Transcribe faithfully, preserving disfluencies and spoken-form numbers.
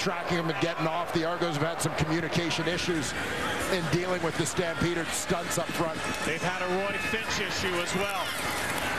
tracking him and getting off. The Argos have had some communication issues in dealing with the Stampeder stunts up front. They've had a Roy Finch issue as well.